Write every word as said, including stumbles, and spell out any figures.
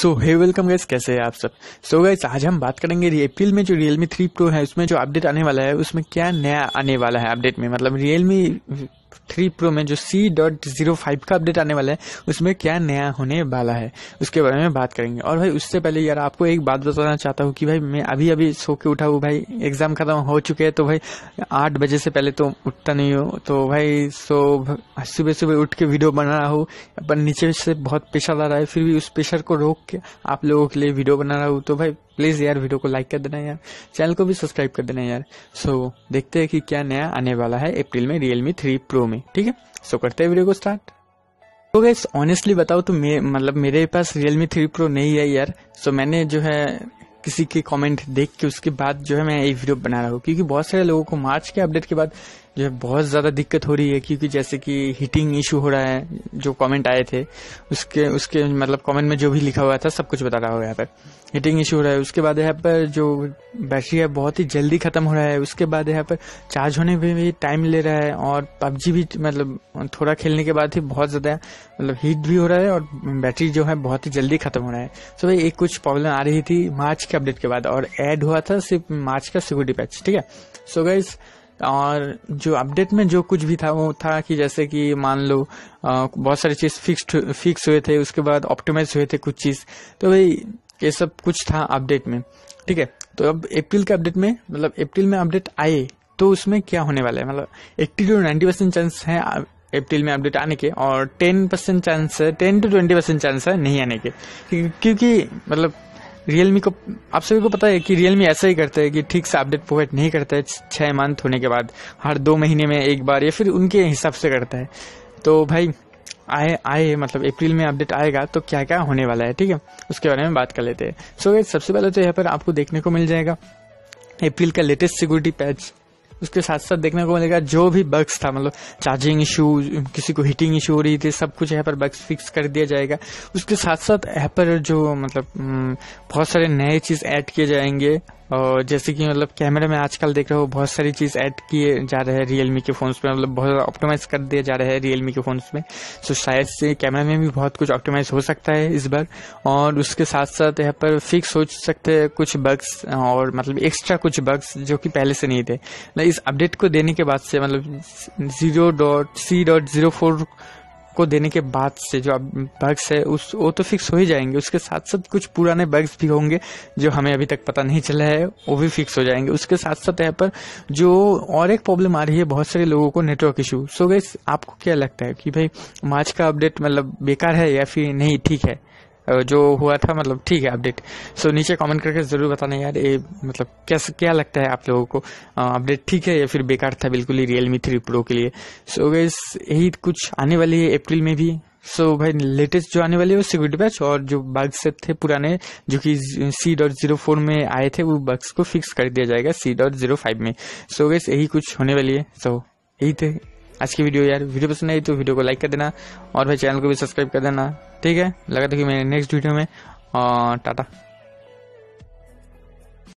सो हे welcome guys, कैसे हैं आप सब। सो so गाइस, आज हम बात करेंगे अप्रैल में जो Realme थ्री प्रो है उसमें जो अपडेट आने वाला है उसमें क्या नया आने वाला है अपडेट में। मतलब Realme थ्री प्रो में जो सी डॉट जीरो फाइव का अपडेट आने वाला है उसमें क्या नया होने वाला है उसके बारे में बात करेंगे। और भाई उससे पहले यार आपको एक बात बताना चाहता हूँ कि भाई मैं अभी अभी सो के उठा हूँ। भाई एग्जाम खत्म हो चुके हैं तो भाई आठ बजे से पहले तो उठता नहीं हो, तो भाई सो सुबह सुबह उठ के वीडियो बना रहा हूँ। पर नीचे से बहुत प्रेशर आ रहा है, फिर भी उस प्रेशर को रोक के आप लोगों के लिए वीडियो बना रहा हूँ। तो भाई प्लीज यार वीडियो को लाइक कर देना यार, चैनल को भी सब्सक्राइब कर देना यार। सो so, देखते हैं कि क्या नया आने वाला है अप्रैल में Realme थ्री प्रो में। ठीक है, सो so, करते हैं वीडियो को स्टार्ट। तो गाइस ऑनेस्टली बताओ तो मे, मतलब मेरे पास Realme थ्री प्रो नहीं है यार। सो so, मैंने जो है किसी के कमेंट देख के उसके बाद जो है मैं ये वीडियो बना रहा हूँ, क्योंकि बहुत सारे लोगों को मार्च के अपडेट के बाद जो है बहुत ज़्यादा दिक्कत हो रही है। क्योंकि जैसे कि हीटिंग इशू हो रहा है, जो कमेंट आए थे उसके उसके मतलब कमेंट में जो भी लिखा हुआ था सब कुछ बता रहा हूँ। यहाँ पर हीटिंग इशू हो रहा है, उसके बाद यहाँ पर जो बैटरी है बहुत ही जल्दी ख़त्म हो रहा है, उसके बाद यहाँ पर चार्ज होने में भी टाइम ले रहा है, और पबजी भी मतलब थोड़ा खेलने के बाद ही बहुत ज़्यादा मतलब हीट भी हो रहा है और बैटरी जो है बहुत ही जल्दी ख़त्म हो रहा है। तो भाई एक कुछ प्रॉब्लम आ रही थी मार्च के अपडेट के बाद, और ऐड हुआ था सिर्फ मार्च का सिक्योरिटी पैच। ठीक है, सो गाइस और जो अपडेट में जो कुछ भी था वो था कि जैसे कि मान लो आ, बहुत सारी चीज़ फिक्स्ड फिक्स हुए थे, उसके बाद ऑप्टिमाइज हुए थे कुछ चीज़। तो भाई ये सब कुछ था अपडेट में। ठीक है, तो अब अप्रैल के अपडेट में मतलब अप्रैल में अपडेट आए तो उसमें क्या होने वाला है। मतलब eighty to ninety percent chance है अप्रैल में अपडेट आने के, और टेन परसेंट चांस है ten to twenty percent chance है नहीं आने के। क्योंकि मतलब रियलमी को आप सभी को पता है कि रियलमी ऐसा ही करता है कि ठीक से अपडेट प्रोवाइड नहीं करता है छः मंथ होने के बाद, हर दो महीने में एक बार, या फिर उनके हिसाब से करता है। तो भाई आए आए मतलब अप्रैल में अपडेट आएगा तो क्या क्या होने वाला है, ठीक है, उसके बारे में बात कर लेते हैं। सो गाइस सबसे पहले तो यहाँ पर आपको देखने को मिल जाएगा अप्रैल का लेटेस्ट सिक्योरिटी पैच। उसके साथ साथ देखने को मिलेगा जो भी बग्स था, मतलब चार्जिंग इशू, किसी को हीटिंग इशू हो रही थी, सब कुछ यहाँ पर बग्स फिक्स कर दिया जाएगा। उसके साथ साथ यहाँ पर जो मतलब बहुत सारे नए चीज़ ऐड किए जाएंगे, और जैसे कि मतलब कैमरे में आजकल देख रहे हो बहुत सारी चीज़ ऐड किए जा रहे हैं रियलमी के फ़ोन्स में, मतलब बहुत ऑप्टिमाइज कर दिए जा रहे हैं रियलमी के फ़ोन्स में। सो शायद से कैमरे में भी बहुत कुछ ऑप्टिमाइज हो सकता है इस बार। और उसके साथ साथ यहाँ पर फिक्स हो सकते हैं कुछ बग्स, और मतलब एक्स्ट्रा कुछ बग्स जो कि पहले से नहीं थे। इस अपडेट को देने के बाद से मतलब zero dot C dot zero four को देने के बाद से जो बग्स है उस वो तो फिक्स हो ही जाएंगे। उसके साथ साथ कुछ पुराने बग्स भी होंगे जो हमें अभी तक पता नहीं चला है, वो भी फिक्स हो जाएंगे। उसके साथ साथ यहाँ पर जो और एक प्रॉब्लम आ रही है बहुत सारे लोगों को, नेटवर्क इशू। सो गाइस आपको क्या लगता है कि भाई मार्च का अपडेट मतलब बेकार है या फिर नहीं ठीक है, जो हुआ था मतलब ठीक है अपडेट। सो so, नीचे कमेंट करके जरूर बताना यार ये मतलब कैसे क्या लगता है आप लोगों को, अपडेट ठीक है या फिर बेकार था बिल्कुल ही Realme थ्री प्रो के लिए। सो so, गाइस यही कुछ आने वाली है अप्रैल में भी। सो so, भाई लेटेस्ट जो आने वाली है वो सिक्योरिटी पैच, और जो बग्स थे पुराने जो कि सी डॉट जीरो फोर में आए थे वो बग्स को फिक्स कर दिया जाएगा सी डॉट जीरो फाइव में। सो so, गाइस यही कुछ होने वाली है। सो so, यही थे आज की वीडियो यार। वीडियो पसंद आई तो वीडियो को लाइक कर देना, और भाई चैनल को भी सब्सक्राइब कर देना। ठीक है, लगा था कि मैं नेक्स्ट वीडियो में टाटा।